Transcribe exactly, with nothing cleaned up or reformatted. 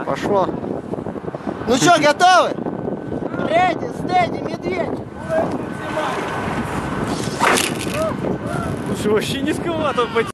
Пошло. Ну что, готовы? Реди, стеди, медведь. Слушай, вообще низковато.